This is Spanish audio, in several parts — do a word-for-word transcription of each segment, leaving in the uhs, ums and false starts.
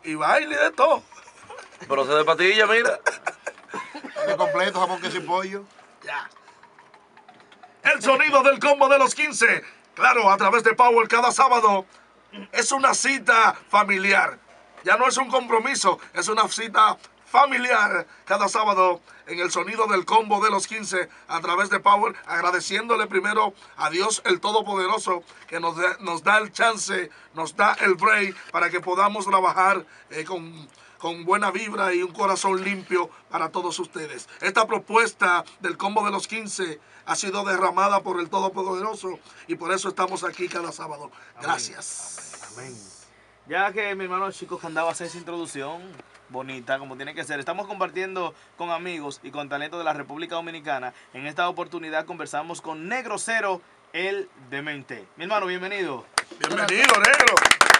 y baile de todo. Pero se de patilla, mira. De completo, jamón, queso y pollo. Ya. El sonido del combo de los quince. Claro, a través de Power cada sábado. Es una cita familiar. Ya no es un compromiso, es una cita familiar cada sábado en el sonido del combo de los quince a través de Power, agradeciéndole primero a Dios el Todopoderoso que nos da, nos da el chance, nos da el break para que podamos trabajar eh, con, con buena vibra y un corazón limpio para todos ustedes. Esta propuesta del combo de los quince ha sido derramada por el Todopoderoso y por eso estamos aquí cada sábado. Gracias. Amén. Amén. Ya que mi hermano Chico andaba a hacer esa introducción bonita, como tiene que ser, estamos compartiendo con amigos y con talento de la República Dominicana. En esta oportunidad conversamos con Negro Cero, el demente. Mi hermano, bienvenido. Bienvenido, Negro.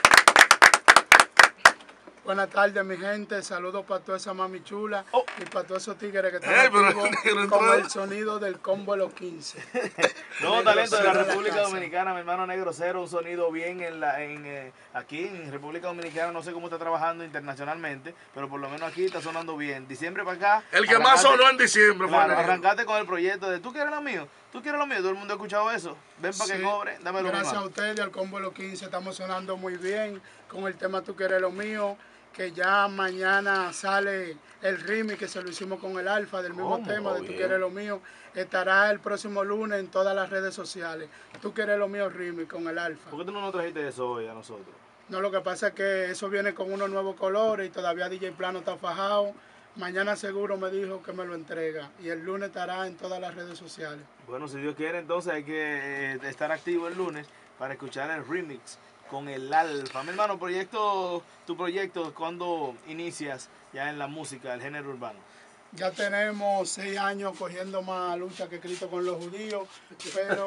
Buenas tardes, mi gente. Saludos para toda esa mami chula oh. y para todos esos tigres que están hey, activos con el sonido del combo de los quince. Nuevo talento de la República Dominicana, mi hermano Negro Cero, un sonido bien en la, en, eh, aquí en República Dominicana. No sé cómo está trabajando internacionalmente, pero por lo menos aquí está sonando bien. Diciembre para acá. El que más sonó en diciembre fue claro, arrancaste con el proyecto de ¿tú quieres lo mío? ¿Tú quieres lo mío? Todo el mundo ha escuchado eso. Ven para sí. que cobre, dámelo. Gracias a ustedes, al combo de los quince, estamos sonando muy bien con el tema Tú quieres lo mío, que ya mañana sale el remix que se lo hicimos con el Alfa del mismo ¿Cómo? tema de Bien. Tú quieres lo mío. Estará el próximo lunes en todas las redes sociales. Tú quieres lo mío remix con el Alfa. ¿Por qué tú no nos trajiste eso hoy a nosotros? No, lo que pasa es que eso viene con unos nuevos colores y todavía D J Plano está fajado. Mañana seguro me dijo que me lo entrega y el lunes estará en todas las redes sociales. Bueno, si Dios quiere, entonces hay que eh, estar activo el lunes para escuchar el remix con el Alfa. Mi hermano, proyecto, tu proyecto, ¿cuándo inicias ya en la música, el género urbano? Ya tenemos seis años cogiendo más lucha que Cristo con los judíos, pero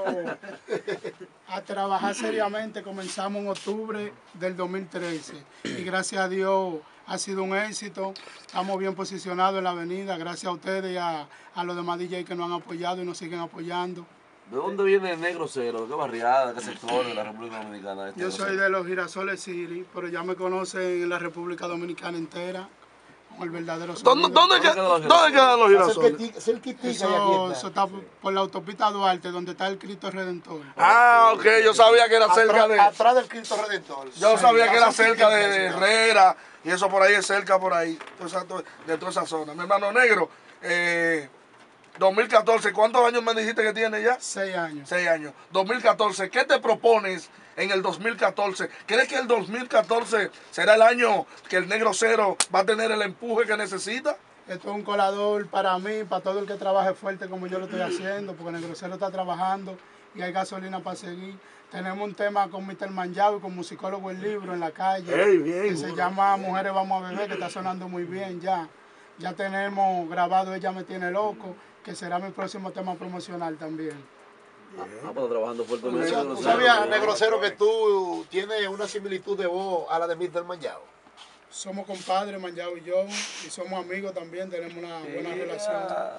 a trabajar seriamente comenzamos en octubre del dos mil trece y gracias a Dios ha sido un éxito. Estamos bien posicionados en la avenida, gracias a ustedes y a, a los demás D J que nos han apoyado y nos siguen apoyando. ¿De dónde viene el Negro Cero? ¿De qué barriada? ¿De qué sector de la República Dominicana? Este Yo soy de los Girasoles City, pero ya me conocen en la República Dominicana entera como el verdadero sonido. ¿Dónde, dónde, queda, ¿Dónde quedan los girasoles? Eso, eso está por la autopista Duarte, donde está el Cristo Redentor. Ah, ok, yo sabía que era cerca de... Atrás del Cristo Redentor. Yo sí, sabía que era cerca de, de Herrera, y eso por ahí es cerca por ahí, de toda esa zona. Mi hermano Negro, eh, dos mil catorce, ¿cuántos años me dijiste que tiene ya? Seis años. Seis años. dos mil catorce, ¿qué te propones en el dos mil catorce? ¿Crees que el dos mil catorce será el año que el Negro Cero va a tener el empuje que necesita? Esto es un colador para mí, para todo el que trabaje fuerte como yo lo estoy haciendo, porque el Negro Cero está trabajando y hay gasolina para seguir. Tenemos un tema con mister Manjao y con Musicólogo El Libro en la calle, hey, bien, que se llama Mujeres Vamos a Beber, que está sonando muy bien ya. Ya tenemos grabado Ella Me Tiene Loco, que será mi próximo tema promocional también. Ah, pues trabajando fuertemente. ¿Tú sabías, Negro Cero, que tú tienes una similitud de voz a la de mister Manjao? Somos compadres, Manjao y yo, y somos amigos también, tenemos una buena yeah. relación.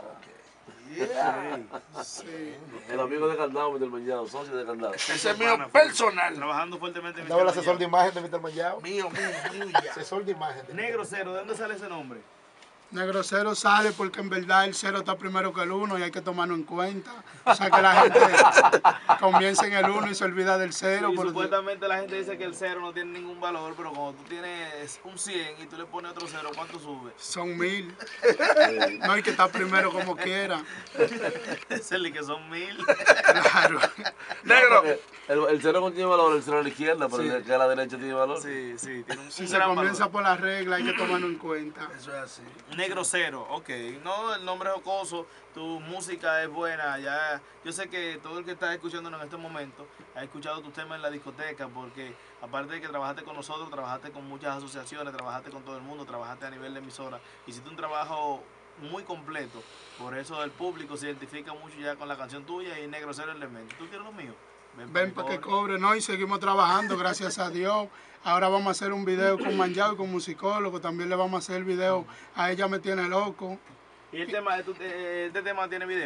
Yeah. Sí. El amigo de Candado, mister Manjao, socio de Candado. Ese es mío personal. Trabajando fuertemente. ¿Daba el asesor de imagen de mister Manjao? Mío, mío, mío. Asesor de imagen. De Negro Cero, ¿de dónde sale ese nombre? Negro Cero sale porque en verdad el cero está primero que el uno y hay que tomarlo en cuenta. O sea que la gente comienza en el uno y se olvida del cero. Y porque... supuestamente la gente dice que el cero no tiene ningún valor, pero cuando tú tienes un cien y tú le pones otro cero, ¿cuánto sube? Son mil. No hay que estar primero como quiera. Es el que son mil. Claro. Negro. El, el cero no tiene valor, el cero a la izquierda, pero sí. El que a la derecha tiene valor. Sí, sí. Tiene un, si un se gran comienza valor. por la regla, hay que tomarlo en cuenta. Eso es así. Negro Cero, ok. No, el nombre es jocoso, tu música es buena. Ya, yo sé que todo el que está escuchándonos en este momento ha escuchado tus temas en la discoteca, porque aparte de que trabajaste con nosotros, trabajaste con muchas asociaciones, trabajaste con todo el mundo, trabajaste a nivel de emisora. Hiciste un trabajo muy completo. Por eso el público se identifica mucho ya con la canción tuya y Negro Cero Elemento. ¿Tú quieres lo mío? Ven, Ven para que cobre, ¿no? Y seguimos trabajando, gracias a Dios. Ahora vamos a hacer un video con Manjao y con Musicólogo. También le vamos a hacer el video a Ella Me Tiene Loco. ¿Y el tema, este tema tiene video?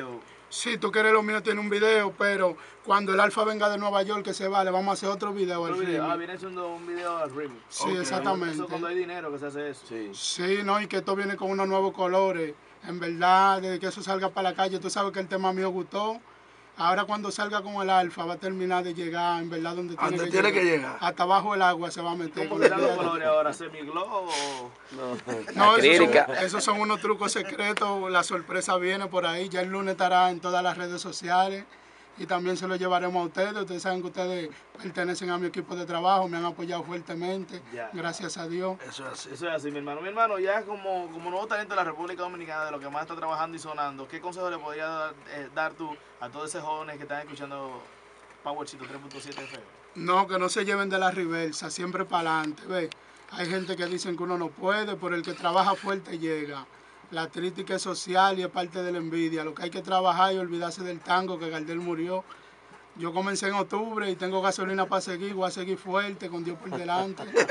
Sí, tú quieres lo mío, tiene un video, pero cuando el Alfa venga de Nueva York, que se va, le vamos a hacer otro video. Otro al video. remix. Ah, viene siendo un video al remix. Sí, Ok. exactamente. Eso cuando hay dinero que se hace eso. Sí. Sí, no, y que esto viene con unos nuevos colores. En verdad, desde que eso salga para la calle, tú sabes que el tema mío gustó. Ahora cuando salga con el Alfa va a terminar de llegar, en verdad, donde tiene, Donde que, tiene llegar. que llegar. Hasta abajo el agua se va a meter. ¿Cómo con te el dan los día de- colores ahora? ¿Semiglow o...? No. No, esos Acrílica. son, esos son unos trucos secretos. La sorpresa viene por ahí. Ya el lunes estará en todas las redes sociales. Y también se lo llevaremos a ustedes. Ustedes saben que ustedes pertenecen a mi equipo de trabajo. Me han apoyado fuertemente. Ya. Gracias a Dios. Eso es así. Eso es así, mi hermano. Mi hermano, ya como, como nuevo talento de la República Dominicana, de lo que más está trabajando y sonando, ¿qué consejo le podrías dar, eh, dar tú a todos esos jóvenes que están escuchando Powercito tres punto siete F M? No, que no se lleven de la reversa. Siempre para adelante. ¿Ve? Hay gente que dicen que uno no puede, pero el que trabaja fuerte llega. La crítica es social y es parte de la envidia. Lo que hay que trabajar y olvidarse del tango, que Gardel murió. Yo comencé en octubre y tengo gasolina para seguir. Voy a seguir fuerte, con Dios por delante. Me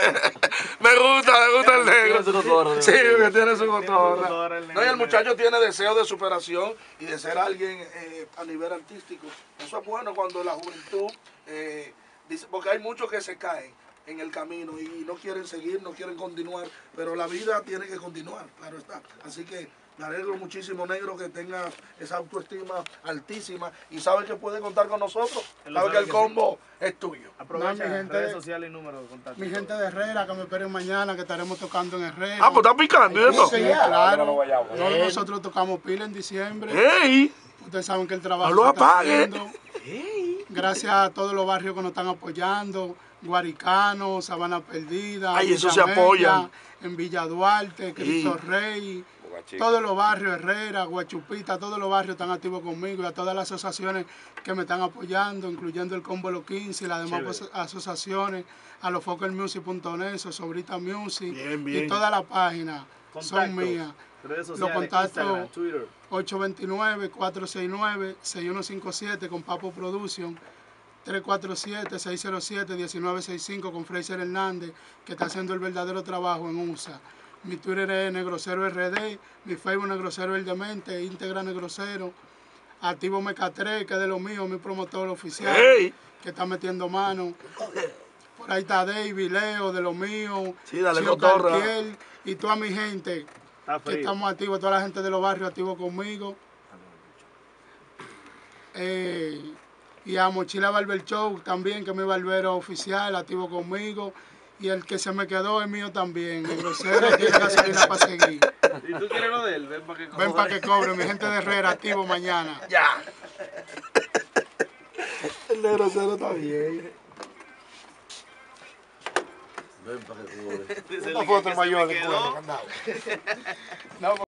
gusta, me gusta el negro. Tiene su cotorra, Sí, tiene. que tiene su cotorra, cotorra. el No, y negro. el muchacho tiene deseo de superación y de ser alguien eh, a nivel artístico. Eso es bueno cuando la juventud, eh, dice, porque hay muchos que se caen en el camino y no quieren seguir, no quieren continuar, pero la vida tiene que continuar, claro está. Así que me alegro muchísimo, negro, que tengas esa autoestima altísima y sabes que puede contar con nosotros. Él lo Sabes que sabe el que combo es tuyo. Aprovecha No, mi gente- redes sociales y números de contacto. Mi gente de Herrera, que me esperen mañana, que estaremos tocando en Herrera. Ah, pues está picando, ¿y eso? Sí, claro. Todos nosotros tocamos pila en diciembre. ¡Ey! Ustedes saben que el trabajo No lo se está apague. haciendo. Gracias a todos los barrios que nos están apoyando. Guaricano, Sabana Perdida, Ay, eso se Villamella, apoyan. en Villa Duarte, Cristo Sí. Rey, Boca Chica. todos los barrios, Herrera, Guachupita, todos los barrios están activos conmigo y a todas las asociaciones que me están apoyando, incluyendo el Combo Los quince y las demás Chévere. aso- asociaciones, a los Fokker Music punto net, Sobrita Music Bien, bien. y todas las páginas son Contactos, mías. Redes Los sociales, contactos Instagram, Twitter. ocho dos nueve, cuatro seis nueve, seis uno cinco siete con Papo Production, tres cuatro siete, seis cero siete, uno nueve seis cinco con Fraser Hernández, que está haciendo el verdadero trabajo en U S A. Mi Twitter es Negrocero R D, mi Facebook Negrocero El Demente, Integra Negrocero, Activo Meca tres, que es de lo mío, mi promotor oficial, ¡Ey! que está metiendo mano. Por ahí está David, Leo, de lo mío, Sí, dale Chio cotorra. Cartier, y toda mi gente Está que frío. estamos activos, toda la gente de los barrios activos conmigo. Eh, y a Mochila Barber Show también, que es mi barbero oficial, activo conmigo. Y el que se me quedó es mío también. El grosero tiene gasolina para seguir. ¿Y tú quieres lo de él? Ven para que Ven para que cobre, mi gente de Herrera, activo mañana. Ya. El negro cero está bien. Ven para que cobre. Dice el Una que foto se mayor me de quedó. cuero, candado.